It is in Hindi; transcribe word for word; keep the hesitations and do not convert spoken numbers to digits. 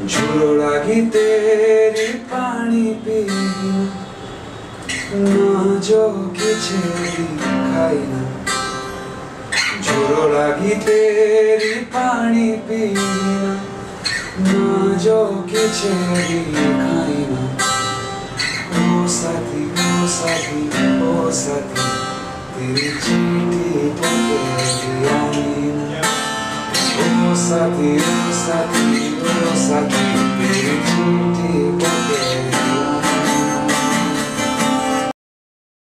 झोरो लागी तेरी पानी पीना ना जो किछे खाइना झोरो लागी तेरी पानी पीना ना जो किछे खाइना ओ साथी ओ साथी ओ साथी तेरी चिट्ठी पके आईना ओ साथी ओ साथी ओ साथी तेरी चिट्ठी